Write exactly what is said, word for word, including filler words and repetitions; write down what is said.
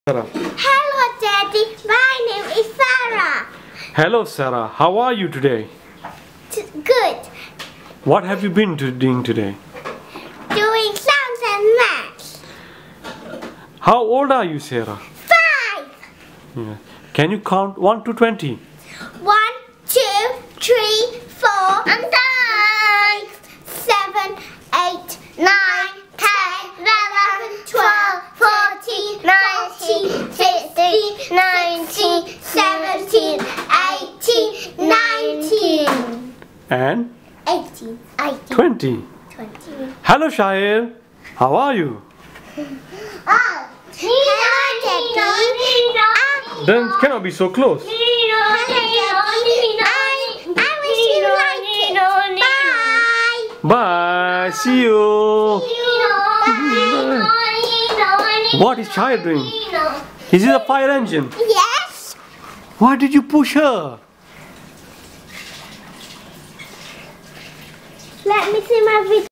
Sarah. Hello, Daddy. My name is Sarah. Hello, Sarah. How are you today? T good. What have you been to doing today? Doing science and maths. How old are you, Sarah? Five. Yeah. Can you count one to twenty? One, two, three, four, and five, seven, eight, nine, ten, eleven, twelve, fourteen, nineteen, sixteen, nineteen, seventeen, eighteen, nineteen. And Eighteen. Eighteen. twenty. Twenty. Hello, Shahir. How are you? Oh. Hello, Daddy. Then it cannot be so close. Bye. See you. What is Shahir doing? Is it a fire engine? Yes. Why did you push her? Let me see my video.